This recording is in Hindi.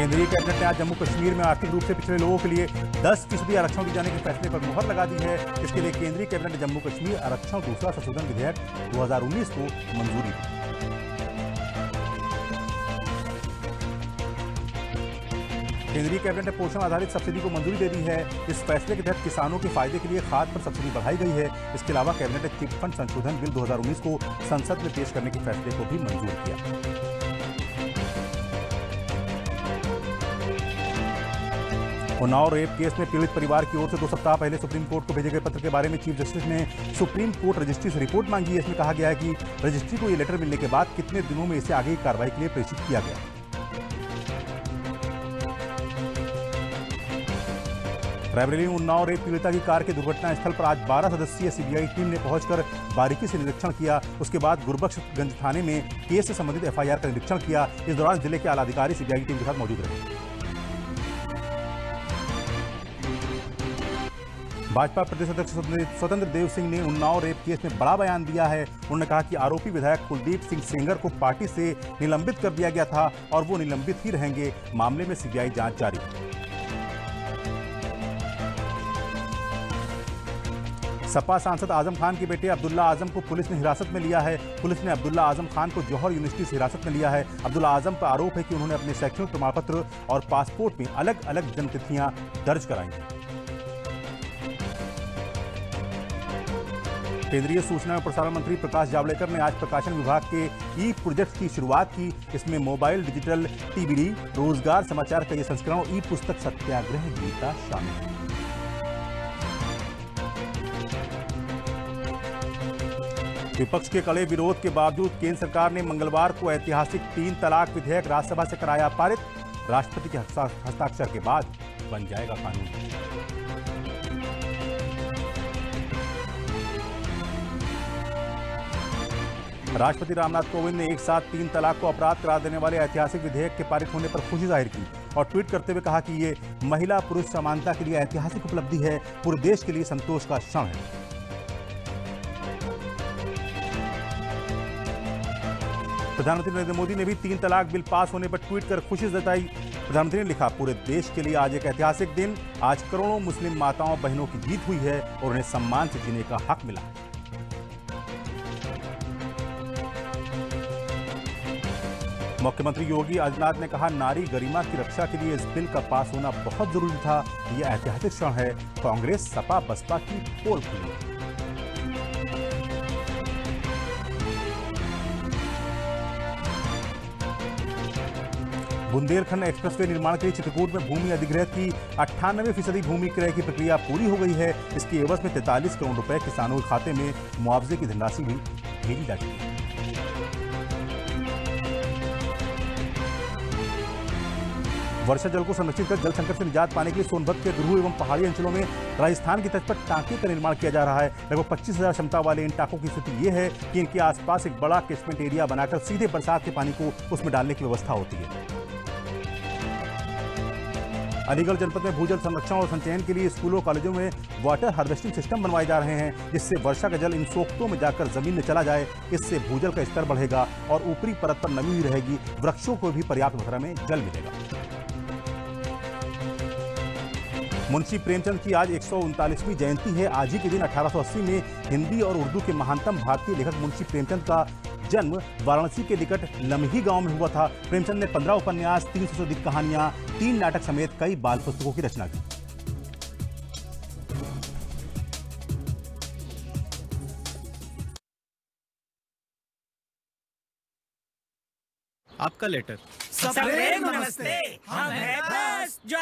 केंद्रीय कैबिनेट ने आज जम्मू कश्मीर में आर्थिक रूप से पिछड़े लोगों के लिए 10% आरक्षण दिए जाने के फैसले पर मुहर लगा दी है। इसके लिए केंद्रीय कैबिनेट ने जम्मू कश्मीर आरक्षण दूसरा संशोधन विधेयक 2019 को मंजूरी दी। केंद्रीय कैबिनेट ने पोषण आधारित सब्सिडी को मंजूरी दे दी है। इस फैसले के तहत किसानों के फायदे के लिए खाद पर सब्सिडी बढ़ाई गई है। इसके अलावा कैबिनेट ने चिट फंड संशोधन बिल 2019 को संसद में पेश करने के फैसले को भी मंजूर किया। उन्नाव रेप केस में पीड़ित परिवार की ओर से 2 सप्ताह पहले सुप्रीम कोर्ट को भेजे गए पत्र के बारे में चीफ जस्टिस ने सुप्रीम कोर्ट रजिस्ट्री से रिपोर्ट मांगी है। इसमें कहा गया है कि रजिस्ट्री को ये लेटर मिलने के बाद कितने दिनों में इसे आगे की कार्रवाई के लिए प्रेषित किया गया। रायबरेली में उन्नाव रेप पीड़िता की कार के दुर्घटना स्थल पर आज 12 सदस्यीय सीबीआई टीम ने पहुंचकर बारीकी से निरीक्षण किया। उसके बाद गुरबख्शगंज थाने में केस से संबंधित एफआईआर का निरीक्षण किया। इस दौरान जिले के आला अधिकारी सीबीआई टीम के साथ मौजूद रहे। भाजपा प्रदेश अध्यक्ष स्वतंत्र देव सिंह ने उन्नाव रेप केस में बड़ा बयान दिया है। उन्होंने कहा कि आरोपी विधायक कुलदीप सिंह सेंगर को पार्टी से निलंबित कर दिया गया था और वो निलंबित ही रहेंगे। मामले में सीबीआई जांच जारी। सपा सांसद आजम खान के बेटे अब्दुल्ला आजम को पुलिस ने हिरासत में लिया है। पुलिस ने अब्दुल्ला आजम खान को जौहर यूनिवर्सिटी से हिरासत में लिया है। अब्दुल्ला आजम पर आरोप है कि उन्होंने अपने शैक्षणिक प्रमाण पत्र और पासपोर्ट में अलग अलग जन्मतिथियां दर्ज कराई हैं। केंद्रीय सूचना एवं प्रसारण मंत्री प्रकाश जावड़ेकर ने आज प्रकाशन विभाग के ई प्रोजेक्ट की शुरुआत की। इसमें मोबाइल डिजिटल टीवीडी रोजगार समाचार का ये संस्करण और ई पुस्तक सत्याग्रह गीता शामिल है। विपक्ष के कड़े विरोध के बावजूद केंद्र सरकार ने मंगलवार को ऐतिहासिक 3 तलाक विधेयक राज्यसभा से कराया पारित। राष्ट्रपति के हस्ताक्षर के बाद बन जाएगा कानून। राष्ट्रपति रामनाथ कोविंद ने एक साथ 3 तलाक को अपराध करार देने वाले ऐतिहासिक विधेयक के पारित होने पर खुशी जाहिर की और ट्वीट करते हुए कहा कि ये महिला पुरुष समानता के लिए ऐतिहासिक उपलब्धि है, पूरे देश के लिए संतोष का क्षण है। प्रधानमंत्री नरेंद्र मोदी ने भी 3 तलाक बिल पास होने पर ट्वीट कर खुशी जताई। प्रधानमंत्री ने लिखा, पूरे देश के लिए आज एक ऐतिहासिक दिन। आज करोड़ों मुस्लिम माताओं बहनों की जीत हुई है और उन्हें सम्मान से जीने का हक मिला है। मुख्यमंत्री योगी आदित्यनाथ ने कहा, नारी गरिमा की रक्षा के लिए इस बिल का पास होना बहुत जरूरी था। यह ऐतिहासिक क्षण है। कांग्रेस सपा बसपा की पोल खुली। बुंदेलखंड एक्सप्रेसवे निर्माण के लिए चित्रकूट में भूमि अधिग्रहण की 98% भूमि क्रय की प्रक्रिया पूरी हो गई है। इसकी एवज में 43 करोड़ रुपए किसानों के खाते में मुआवजे की धनराशि भी भेजी जा चुकी है। वर्षा जल को संरक्षित कर जल संकट से निजात पाने के लिए सोनभद्र के ध्रुव एवं पहाड़ी अंचलों में राजस्थान की तट पर टांके का निर्माण किया जा रहा है। लगभग 25,000 क्षमता वाले इन टांकों की स्थिति ये है कि इनके आसपास एक बड़ा कैचमेंट एरिया बनाकर सीधे बरसात के पानी को उसमें डालने की व्यवस्था होती है। अलीगढ़ जनपद में भूजल संरक्षण और संचयन के लिए स्कूलों कॉलेजों में वाटर हार्वेस्टिंग सिस्टम बनवाए जा रहे हैं, जिससे वर्षा का जल इन सोख्तों में जाकर जमीन में चला जाए। इससे भूजल का स्तर बढ़ेगा और ऊपरी परत पर नमी ही रहेगी। वृक्षों को भी पर्याप्त मात्रा में जल मिलेगा। मुंशी प्रेमचंद की आज 139वीं जयंती है। आज ही के दिन 1880 में हिंदी और उर्दू के महानतम भारतीय लेखक मुंशी प्रेमचंद का जन्म वाराणसी के निकट लम्ही गांव में हुआ था। प्रेमचंद ने 15 उपन्यास, 300 से अधिक कहानियां, 3 नाटक समेत कई बाल पुस्तकों की रचना की। आपका लेटर। नमस्ते, हम हैं बस।